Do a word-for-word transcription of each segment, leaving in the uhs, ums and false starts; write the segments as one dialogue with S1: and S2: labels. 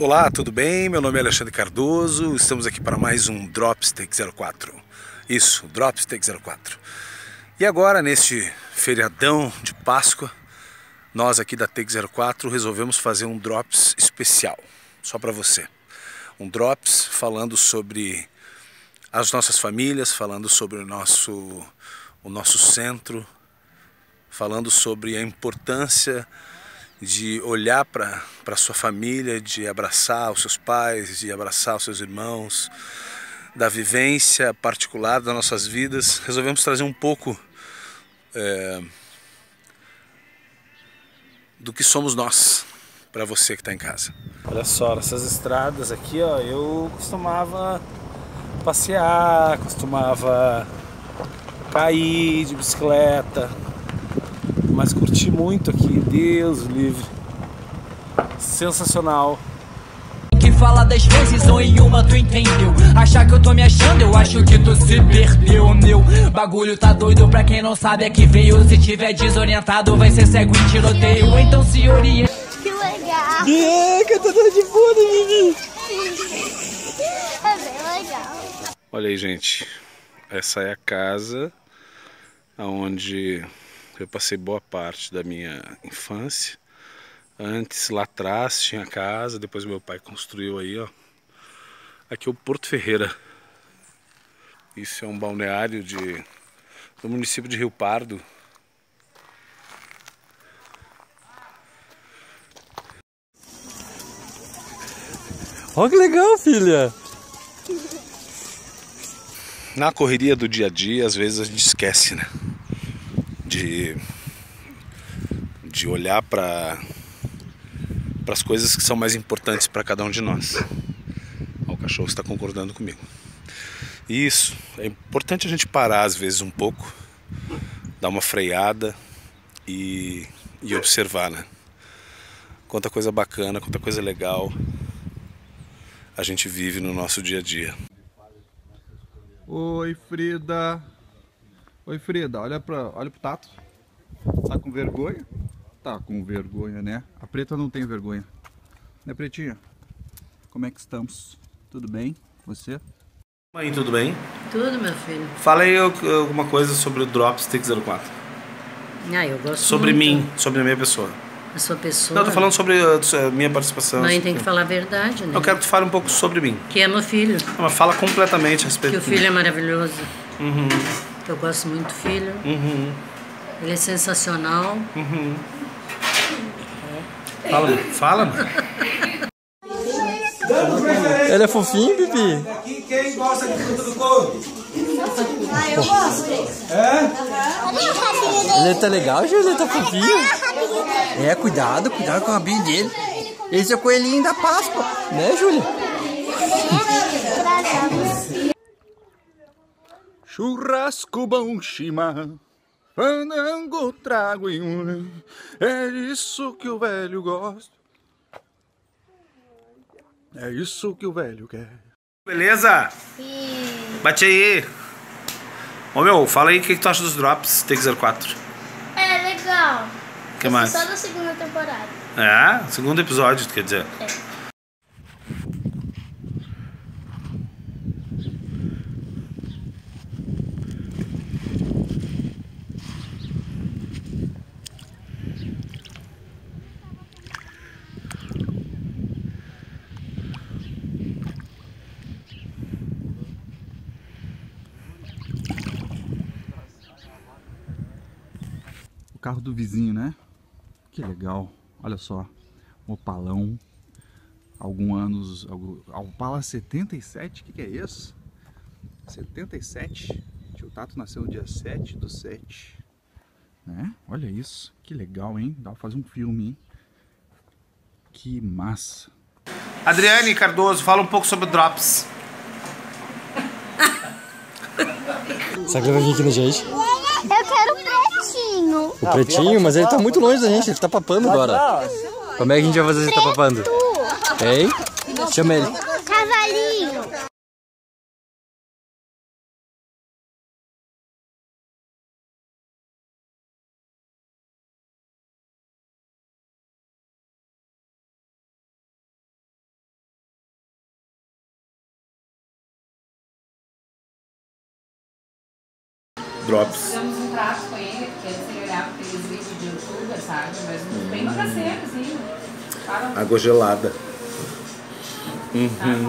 S1: Olá, tudo bem? Meu nome é Alexandre Cardoso, estamos aqui para mais um Drops Take zero quatro. Isso, Drops Take zero quatro. E agora, neste feriadão de Páscoa, nós aqui da Take zero quatro resolvemos fazer um Drops especial, só para você. Um Drops falando sobre as nossas famílias, falando sobre o nosso, o nosso centro, falando sobre a importância de olhar para a sua família, de abraçar os seus pais, de abraçar os seus irmãos, da vivência particular das nossas vidas. Resolvemos trazer um pouco é, do que somos nós para você que está em casa. Olha só, essas estradas aqui, ó, eu costumava passear, costumava cair de bicicleta, mas curti muito aqui, Deus livre, sensacional.
S2: Que fala dez vezes ou em uma tu entendeu. Achar que eu tô me achando, eu acho que tu se perdeu. Meu bagulho tá doido, pra quem não sabe é que veio. Se tiver desorientado vai ser cego em tiroteio. Então se orienta.
S3: Que legal!
S4: Yeah, cantador de fundo, Vivi!
S3: É bem legal.
S1: Olha aí, gente, essa é a casa onde eu passei boa parte da minha infância. Antes, lá atrás, tinha casa, depois meu pai construiu aí, ó. Aqui é o Porto Ferreira. Isso é um balneário de, do município de Rio Pardo.
S4: Olha que legal, filha!
S1: Na correria do dia a dia, às vezes a gente esquece, né? De, de olhar para para as coisas que são mais importantes para cada um de nós. O cachorro está concordando comigo. Isso, é importante a gente parar às vezes um pouco, dar uma freada e, e observar, né? Quanta coisa bacana, quanta coisa legal a gente vive no nosso dia a dia.
S5: Oi, Frida. Oi, Frida, olha para, olha pro Tato. Tá com vergonha? Tá com vergonha, né? A Preta não tem vergonha. Né, Pretinha? Como é que estamos? Tudo bem? Você?
S1: Mãe, tudo bem?
S6: Tudo, meu filho.
S1: Fala aí alguma coisa sobre o Drops Take zero quatro.
S6: Ah, eu gosto
S1: Sobre
S6: muito
S1: mim, sobre a minha pessoa.
S6: da sua pessoa.
S1: Não, eu tô falando sobre a minha participação.
S6: Mãe tem que falar a verdade, né?
S1: Eu quero que tu fale um pouco sobre mim.
S6: Que é meu filho.
S1: Mas fala completamente a respeito
S6: Que o
S1: de mim.
S6: filho é maravilhoso.
S1: Uhum,
S6: Que eu gosto muito do filho.
S1: uhum,
S6: Ele é sensacional.
S1: uhum. Fala, fala, mano.
S4: Ele é fofinho, Bibi?
S7: Aqui quem gosta de fruta do couro?
S3: Ah, eu gosto.
S7: É?
S4: Ele tá legal, Júlia? Ele tá fofinho? É, cuidado, cuidado com o rabinho dele. Esse é o coelhinho da Páscoa, né, Júlia?
S5: Churrasco bom chimarrão, fandango, trago e um. É isso que o velho gosta. É isso que o velho quer.
S1: Beleza?
S3: Sim.
S1: Bate aí. Ô meu, fala aí o que, que tu acha dos Drops Take zero quatro.
S3: É legal.
S1: O que mais?
S3: Só da segunda temporada.
S1: É, segundo episódio, quer dizer.
S3: É.
S5: O carro do vizinho, né? Que legal. Olha só. Um Opalão. Alguns anos. Opala setenta e sete. O que, que é isso? setenta e sete. Tio Tato nasceu no dia sete do sete. Né? Olha isso. Que legal, hein? Dá pra fazer um filme, hein? Que massa.
S1: Adriane Cardoso, fala um pouco sobre o Drops.
S4: Será que ele vai vir aqui na gente?
S3: Eu quero pretinho.
S4: O pretinho? Mas ele tá muito longe da gente, ele tá papando agora. Como é que a gente vai fazer se ele tá papando? Hein? Chama ele.
S3: Cavalinho.
S1: Drops.
S8: Fizemos um trato com ele, porque ele sem olhar para aqueles vídeos de youtuber, sabe? Mas hum. bem no caseiro, assim. Para...
S1: Água gelada. Uhum.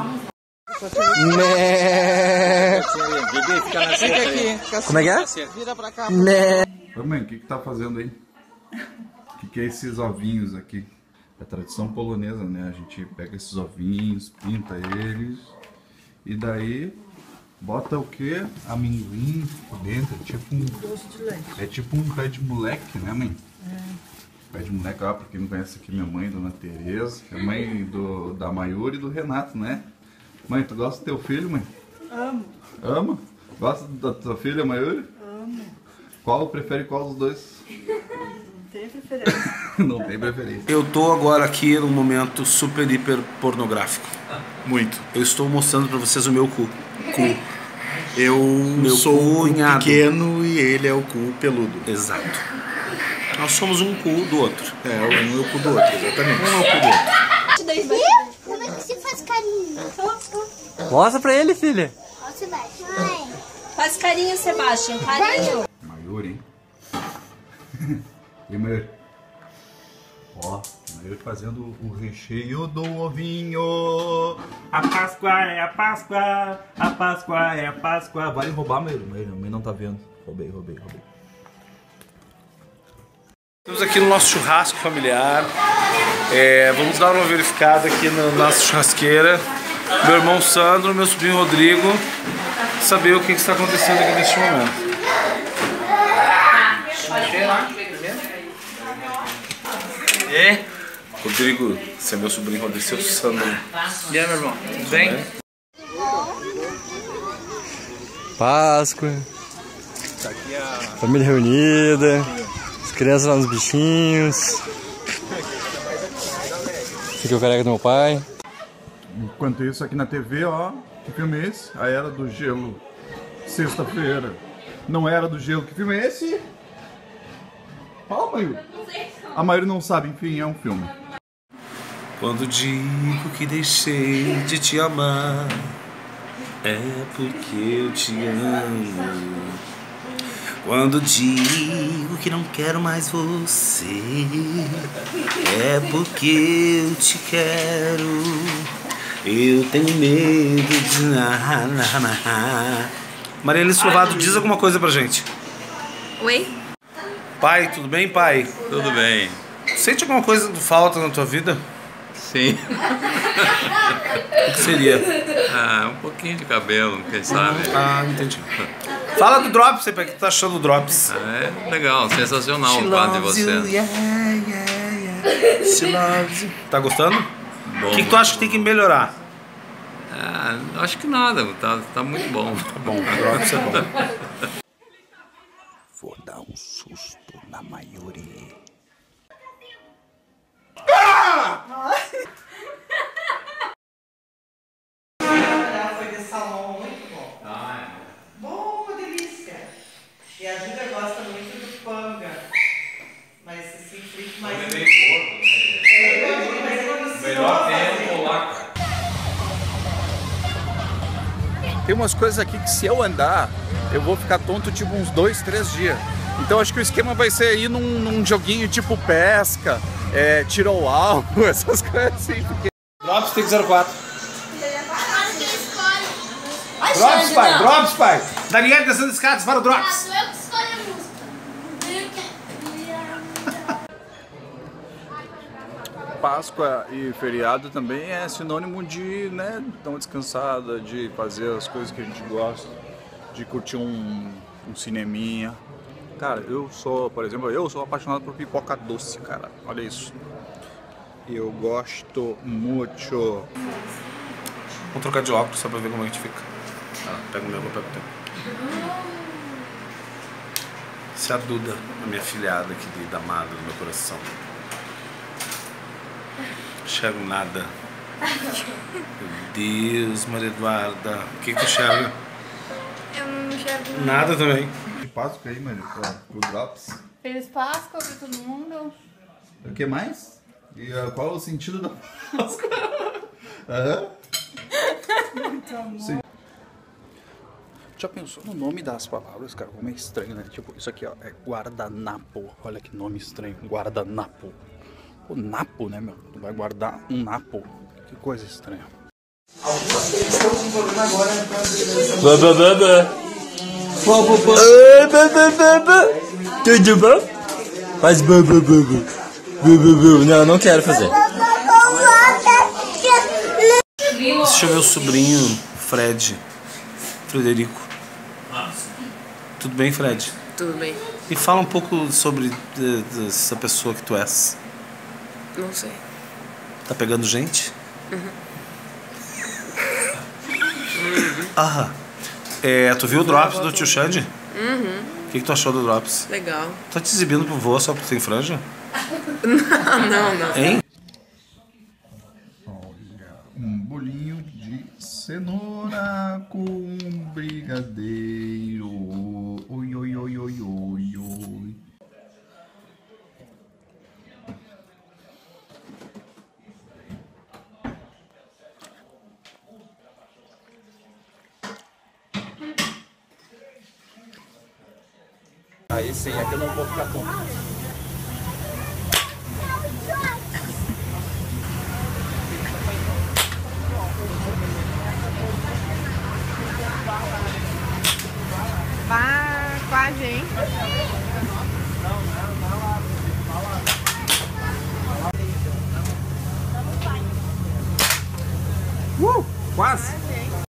S4: Né. Como é que é?
S5: Vira pra cá. Né. Ô mãe, o que que tá fazendo aí? O que que é esses ovinhos aqui? É tradição polonesa, né? A gente pega esses ovinhos, pinta eles e daí bota o que? Amendoim por dentro, é tipo um... doce de leite. É tipo um pé de moleque, né, mãe? É. Pé de moleque, ó, pra quem não conhece aqui, minha mãe, Dona Tereza, é mãe do, da Mayuri e do Renato, né? Mãe, tu gosta do teu filho, mãe?
S9: Amo.
S5: Ama? Gosta da tua filha, Mayuri?
S9: Amo.
S5: Qual prefere qual dos dois?
S9: Não tem preferência.
S5: Não tem preferência.
S1: Eu tô agora aqui num momento super, hiper pornográfico. Muito. Eu estou mostrando pra vocês o meu cu. Cu.
S10: Eu
S1: meu
S10: sou
S1: cu
S10: o cu pequeno e ele é o cu peludo.
S1: Exato. Nós somos um cu do outro.
S10: É, um é o cu do outro, exatamente.
S1: Um é o cu do outro.
S3: E como é que se faz carinho?
S4: Mostra pra ele, filha.
S3: Olha o Sebastião.
S8: Faz carinho, Sebastião. Carinho.
S5: Mayuri, hein? E Mayuri? Ó, Mayuri fazendo o recheio do ovinho. A Páscoa é a Páscoa, a Páscoa é a Páscoa. Vai roubar, Mayuri. Mayuri, a mãe não tá vendo. Roubei, roubei, roubei.
S1: Estamos aqui no nosso churrasco familiar. É, vamos dar uma verificada aqui na nossa churrasqueira. Meu irmão Sandro, meu sobrinho Rodrigo, saber o que está acontecendo aqui neste momento. É? Rodrigo, esse é meu sobrinho Rodrigo, seu Sandro.
S11: E aí, meu irmão? Tudo bem?
S4: Páscoa. Família reunida. As crianças lá nos bichinhos. Esse aqui é o careca do meu pai.
S5: Enquanto isso, aqui na T V, ó, que filme é esse? A Era do Gelo. Sexta-feira. Não Era do Gelo. Que filme é esse? Fala, Mayuri. A Mayuri não sabe, enfim, é um filme.
S1: Quando digo que deixei de te amar, é porque eu te amo. Quando digo que não quero mais você, é porque eu te quero. Eu tenho medo de... Maria Alice Lovato, diz alguma coisa pra gente.
S8: Oi?
S1: Pai, tudo bem, pai?
S11: Tudo bem.
S1: Sente alguma coisa de falta na tua vida?
S11: Sim.
S1: O que seria?
S11: Ah, um pouquinho de cabelo, quem sabe.
S1: Ah, entendi. Fala do Drops, o que tu tá achando do Drops?
S11: Ah, é legal, sensacional o quadro de você.
S1: You, yeah, yeah, yeah. She loves you. Tá gostando? O que, que tu acha que tem que melhorar?
S11: Ah, acho que nada, tá, tá muito bom.
S1: Tá bom, o Drops é bom.
S10: Vou dar um susto na Mayuri.
S9: Foi de salmão muito bom. Ah, é. Bom, uma delícia. E a Júlia gosta muito do panga. Mas assim, frito mais... É, mas é gostoso. Melhor tempo lá, cara.
S5: Tem umas coisas aqui que se eu andar, eu vou ficar tonto tipo uns dois, três dias. Então acho que o esquema vai ser ir num, num joguinho tipo pesca, é, tiro ao alvo, essas coisas assim. Porque...
S1: Drops Take zero quatro. Drops, pai, Drops, pai. Daniel descendo escadas para o Drops.
S3: Eu que escolho a música.
S5: Páscoa e feriado também é sinônimo de, né, dar uma descansada, de fazer as coisas que a gente gosta, de curtir um, um cineminha. Cara, eu sou, por exemplo, eu sou apaixonado por pipoca doce, cara. Olha isso. Eu gosto muito.
S1: Vamos trocar de óculos só pra ver como é que a gente fica. Ah, pega o meu, vou pegar o teu. Essa é a Duda, a minha filhada querida, amada do meu coração. Não enxergo nada. Meu Deus, Maria Eduarda. O que que tu enxerga?
S3: Eu não enxergo
S1: nada também.
S5: De Páscoa aí, mano, pro Drops.
S8: Feliz Páscoa pra todo mundo.
S5: O que mais? E uh, qual é o sentido da Páscoa? Aham.
S9: Muito amor.
S5: Sim. Já pensou no nome das palavras, cara? Como é estranho, né? Tipo, isso aqui, ó, é guardanapo. Olha que nome estranho, guardanapo. O napo, né, meu? Tu vai guardar um napo. Que coisa estranha.
S4: Baba, baba. Tudo bom? Faz baba, baba. Não, não quero fazer.
S1: Deixa eu ver o sobrinho Fred. Frederico. Tudo bem, Fred?
S12: Tudo bem.
S1: E fala um pouco sobre de, de, essa pessoa que tu és.
S12: Não sei.
S1: Tá pegando gente?
S12: Uhum.
S1: Ah, é, tu viu o Drops do tio Xande?
S12: Uhum.
S1: O que, que tu achou do Drops?
S12: Legal.
S1: Tá te exibindo pro vô só porque tem franja?
S12: Não, não, não.
S1: Hein?
S5: Um bolinho de cenoura com brigadeiro. Oi, oi, oi, oi, oi, oi. Aí sim, é que eu não vou ficar com.
S8: Vai, quase, hein?
S1: Uh, quase!